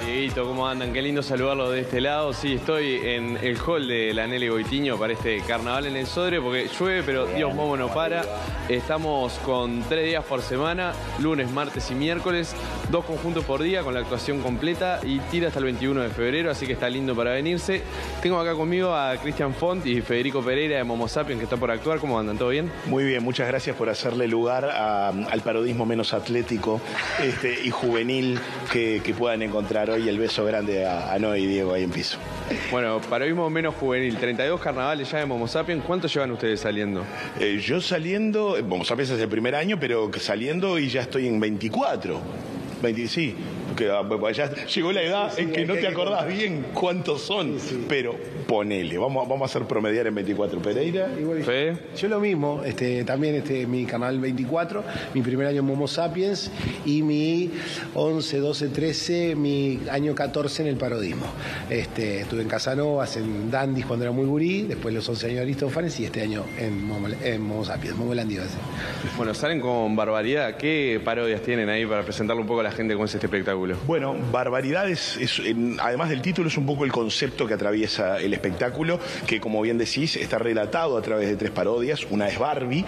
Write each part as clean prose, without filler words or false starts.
Dieguito, ¿cómo andan? Qué lindo saludarlos de este lado. Sí, estoy en el hall de la Nelly Goitiño para este carnaval en el Sodre, porque llueve, pero Dios Momo no para. Estamos con 3 días por semana, lunes, martes y miércoles, 2 conjuntos por día con la actuación completa y tira hasta el 21 de febrero, así que está lindo para venirse. Tengo acá conmigo a Cristian Font y Federico Pereira de Momo Sapiens, que está por actuar. ¿Cómo andan? ¿Todo bien? Muy bien, muchas gracias por hacerle lugar al parodismo menos atlético y juvenil que puedan encontrar hoy. El beso grande a Noé y Diego ahí en piso. Bueno, parodismo menos juvenil, 32 carnavales ya de Momo Sapiens. ¿Cuántos llevan ustedes saliendo? Yo saliendo, Momo Sapiens es el primer año, pero saliendo y ya estoy en 24. Sí, porque ya llegó la edad en que no te acordás bien cuántos son, pero ponele, vamos a hacer promediar en 24. Pereira. ¿Fe? Yo lo mismo, también mi canal 24, mi primer año en Momo Sapiens y mi 11, 12, 13, mi año 14 en el parodismo. Estuve en Casanovas, en Dandis cuando era muy gurí, después los 11 años de Aristófanes y este año en Momo Sapiens, Momo Landia. Bueno, salen con Barbaridad. ¿Qué parodias tienen ahí para presentarle un poco a la gente cómo es este espectáculo? Bueno, Barbaridad además del título, es un poco el concepto que atraviesa el espectáculo, que como bien decís, está relatado a través de 3 parodias. Una es Barbie,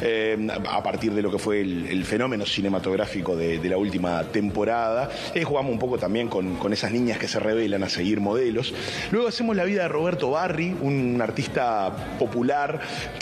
a partir de lo que fue el fenómeno cinematográfico de la última temporada. Jugamos un poco también con esas niñas que se rebelan a seguir modelos. Luego hacemos la vida de Roberto Barri, un artista popular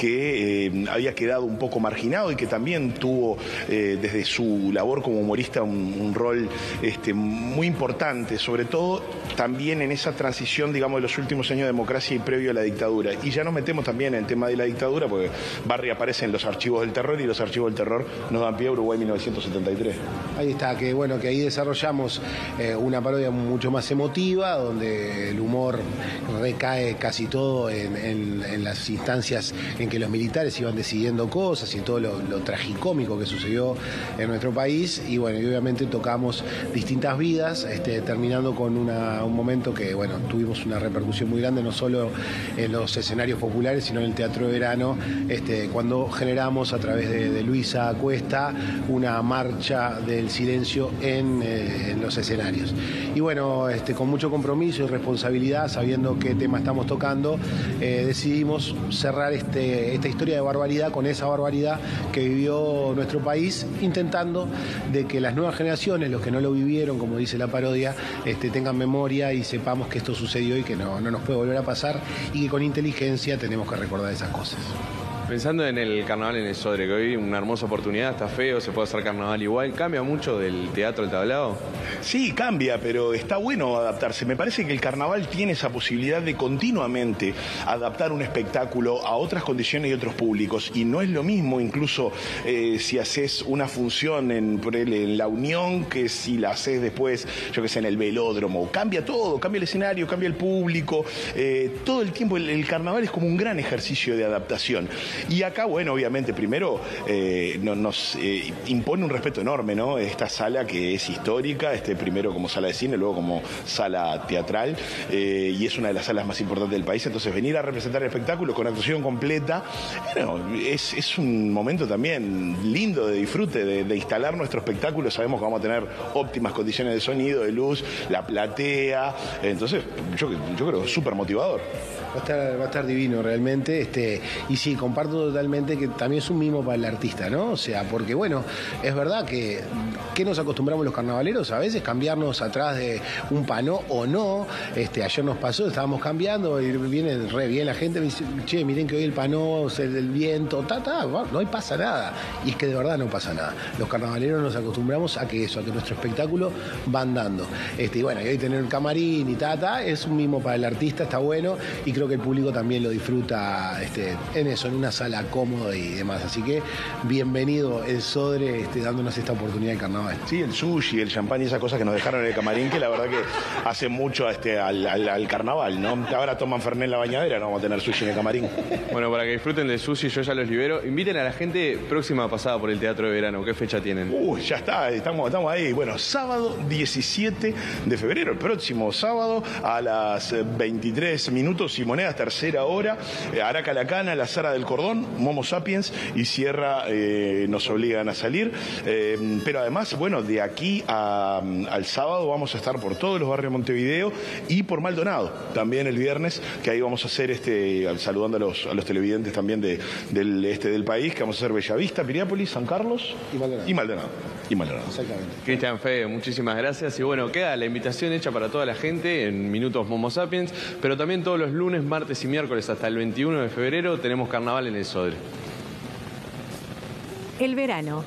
que había quedado un poco marginado y que también tuvo desde su labor como humorista un rol muy importante, sobre todo también en esa transición, digamos, de los últimos años de democracia y previo a la dictadura. Y ya nos metemos también en el tema de la dictadura, porque Barri aparece en los archivos del terror y los archivos del terror nos dan pie a Uruguay 1973. Ahí está, que ahí desarrollamos una parodia mucho más emotiva, donde el humor recae casi todo en las instancias en que los militares iban decidiendo cosas y todo lo tragicómico que sucedió en nuestro país. Y bueno, y obviamente tocamos distintas vidas, terminando con un momento que, tuvimos una repercusión muy grande, no solo en los escenarios populares, sino en el Teatro de Verano, cuando generamos a través de Luisa Cuesta una marcha del silencio en los escenarios. Y bueno, con mucho compromiso y responsabilidad, sabiendo qué tema estamos tocando, decidimos cerrar esta historia de barbaridad con esa barbaridad que vivió nuestro país, intentando de que las nuevas generaciones, los que no lo vivieron, como dice la parodia, tengan memoria y sepamos que esto sucedió y que no nos puede volver a pasar y que con inteligencia tenemos que recordar esas cosas. Pensando en el carnaval en el Sodre, que hoy una hermosa oportunidad, está feo, se puede hacer carnaval igual, ¿cambia mucho del teatro al tablado? Sí, cambia, pero está bueno adaptarse. Me parece que el carnaval tiene esa posibilidad de continuamente adaptar un espectáculo a otras condiciones y otros públicos, y no es lo mismo incluso si haces una función en La Unión que si la haces después, yo que sé, en el Velódromo. Cambia todo, cambia el escenario, cambia el público, todo el tiempo el carnaval es como un gran ejercicio de adaptación. Y acá, bueno, obviamente, primero nos impone un respeto enorme, ¿no? Esta sala que es histórica, primero como sala de cine, luego como sala teatral, y es una de las salas más importantes del país. Entonces, venir a representar el espectáculo con actuación completa, es un momento también lindo de disfrute, de instalar nuestro espectáculo. Sabemos que vamos a tener óptimas condiciones de sonido, de luz, la platea. Entonces, yo creo súper motivador. Va a estar divino realmente, y sí, comparto totalmente que también es un mimo para el artista, ¿no? O sea, porque es verdad que nos acostumbramos los carnavaleros a veces cambiarnos atrás de un panó o no. Ayer nos pasó, estábamos cambiando y viene re bien la gente, me dice, che, miren que hoy el panó, el viento, no pasa nada. Y es que de verdad no pasa nada. Los carnavaleros nos acostumbramos a que nuestro espectáculo va andando. Y hoy tener un camarín y es un mimo para el artista, está bueno, y creo que el público también lo disfruta en una sala cómoda y demás. Así que bienvenido el Sodre dándonos esta oportunidad de carnaval. Sí, el sushi, el champán y esas cosas que nos dejaron en el camarín, que la verdad que hace mucho al carnaval, ¿no? Ahora toman Fernet en la bañadera, no vamos a tener sushi en el camarín. Bueno, para que disfruten del sushi, yo ya los libero. Inviten a la gente próxima pasada por el Teatro de Verano. ¿Qué fecha tienen? Ya está, estamos ahí. Bueno, sábado 17 de febrero, el próximo sábado, a las 23 minutos y monedas, tercera hora, Araca La Cana, la Sara del Cordón. Rondón, Momo Sapiens y Sierra nos obligan a salir. Pero además, bueno, de aquí al sábado vamos a estar por todos los barrios de Montevideo y por Maldonado, también el viernes, que ahí vamos a hacer, saludando a los televidentes también del país, que vamos a hacer Bellavista, Piriápolis, San Carlos y Maldonado. Exactamente. Cristian, Fede, muchísimas gracias. Y bueno, queda la invitación hecha para toda la gente en Minutos Momo Sapiens, pero también todos los lunes, martes y miércoles hasta el 21 de febrero tenemos carnaval en el Sodre. El verano